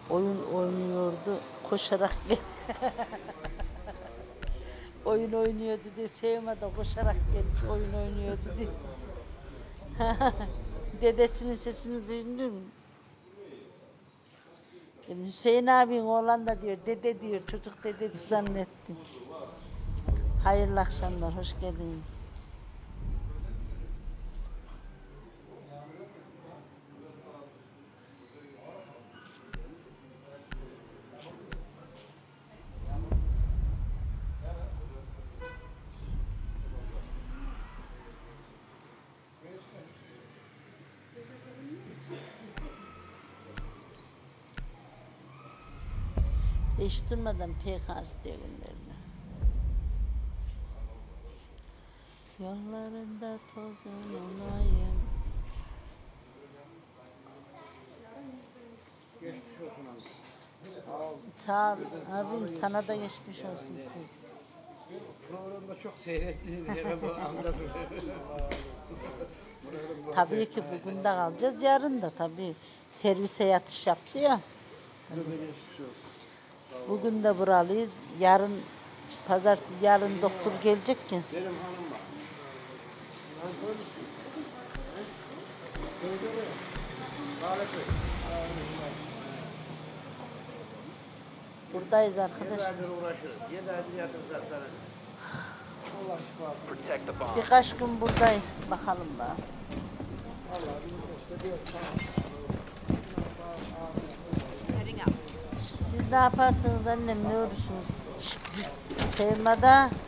oyun oynuyordu. Koşarak gel. Oyun oynuyordu diye Sevma da koşarak gelmiş oyun oynuyordu diye. Dedesinin sesini duydun mu? Hüseyin abin oğlan da diyor dede diyor çocuk dedesi zannetti. Hayırlı akşamlar, hoş geldin. Değiştirmeden PKS diye gönderme. Yollarında tozun olayım. Geçmiş olsun abi. Sağ ol abim, sana da geçmiş olsun siz. Programda çok seyrettiğini anladım. Tabii ki bugün de kalacağız, yarın da tabii. Servise yatış yaptı ya. Size de geçmiş olsun. Bugün de buralıyız. Yarın pazartesi, yarın doktor gelecek ki. Benim hanım var. Buradayız arkadaşlar. 7 aydır uğraşıyoruz. 7 aydır yatıracağız sana. Allah şifası. Birkaç gün buradayız. Bakalım da. Siz ne yaparsınız annem, ne olursunuz? Sevmada.